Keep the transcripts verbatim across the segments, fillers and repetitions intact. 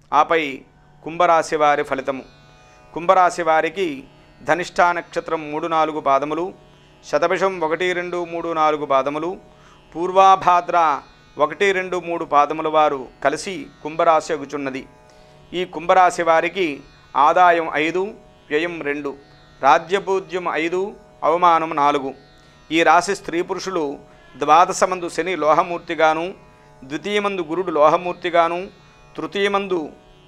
ఆపై కుంభరాశి వారి ఫలితము. కుంభరాశి వారికి ధనిష్ఠా నక్షత్రం మూడు నాలుగు పాదములు, శతభిషం ఒకటి రెండు మూడు నాలుగు పాదములు, పూర్వాభాద్ర ఒకటి రెండు మూడు పాదముల వారు కలిసి కుంభరాశి అగుచున్నది. ఈ కుంభరాశి వారికి ఆదాయం ఐదు, వ్యయం రెండు, రాజ్యపూజ్యం ఐదు, అవమానం నాలుగు. ఈ రాశి స్త్రీ పురుషులు ద్వాదశమందు శని లోహమూర్తిగాను, ద్వితీయమందు గురుడు లోహమూర్తిగాను, తృతీయమందు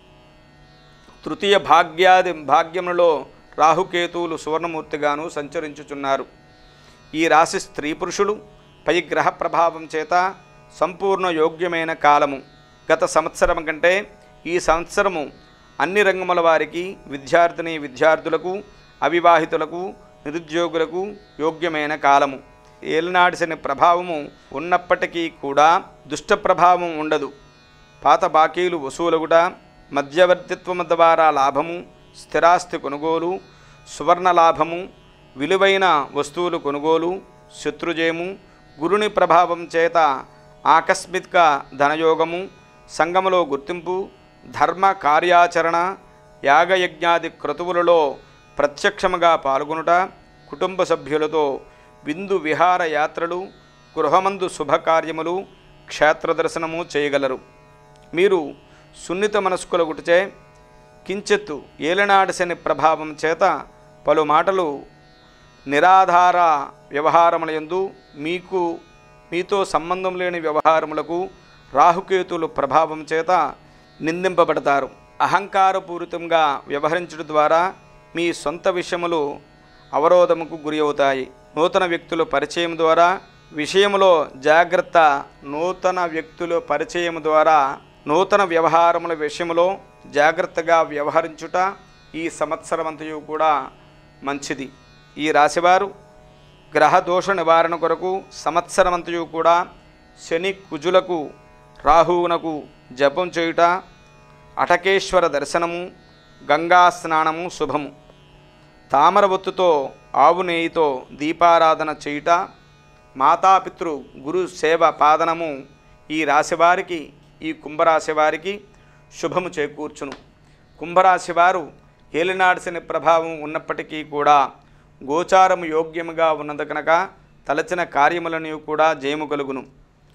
తృతీయ భాగ్యాది భాగ్యములలో రాహుకేతువులు సువర్ణమూర్తిగాను సంచరించుచున్నారు. ఈ రాశి స్త్రీ పురుషులు పై గ్రహ ప్రభావం చేత సంపూర్ణ యోగ్యమైన కాలము. గత సంవత్సరం కంటే ఈ సంవత్సరము అన్ని రంగముల వారికి, విద్యార్థిని విద్యార్థులకు, అవివాహితులకు, నిరుద్యోగులకు యోగ్యమైన కాలము. ఏలినాటి శని ప్రభావము ఉన్నప్పటికీ కూడా దుష్ట ప్రభావం ఉండదు. పాత బాకీలు వసూలగుట, మధ్యవర్తిత్వము ద్వారా లాభము, స్థిరాస్తి కొనుగోలు, సువర్ణ లాభము, విలువైన వస్తువులు కొనుగోలు, శత్రుజయము, గురుని ప్రభావం చేత ఆకస్మిక ధనయోగము, సంఘములో గుర్తింపు, ధర్మ కార్యాచరణ, యాగయజ్ఞాది క్రతువులలో ప్రత్యక్షముగా పాల్గొనుట, కుటుంబ సభ్యులతో విందు విహార యాత్రలు, గృహమందు శుభకార్యములు, క్షేత్ర దర్శనము చేయగలరు. మీరు సున్నిత మనస్కులగుటచే కించెత్తు ఏలనాటి శని ప్రభావం చేత పలు మాటలు నిరాధార వ్యవహారములందు మీకు మీతో సంబంధం లేని వ్యవహారములకు రాహుకేతువుల ప్రభావం చేత నిందింపబడతారు. అహంకారపూరితంగా వ్యవహరించడం ద్వారా మీ సొంత విషయములు అవరోధముకు గురి అవుతాయి. నూతన వ్యక్తుల పరిచయం ద్వారా విషయములో జాగ్రత్త. నూతన వ్యక్తుల పరిచయం ద్వారా నూతన వ్యవహారముల విషయంలో జాగ్రత్తగా వ్యవహరించుట ఈ సంవత్సరమంతయు కూడా మంచిది. ఈ రాశివారు గ్రహ దోష నివారణ కొరకు సంవత్సరమంతయు కూడా శని కుజులకు రాహువునకు జపం చేయుట, అటకేశ్వర దర్శనము, గంగా స్నానము శుభము. తామర ఒత్తుతో ఆవు నెయ్యితో దీపారాధన చేయుట, మాతాపితృ గురు సేవ పాదనము ఈ రాశివారికి ఈ కుంభరాశి వారికి శుభము చేకూర్చును. కుంభరాశి వారు ఏలినాటి శని ప్రభావం ఉన్నప్పటికీ కూడా గోచారము యోగ్యముగా ఉన్నది కనుక తలచిన కార్యములను కూడా జయము కలుగును.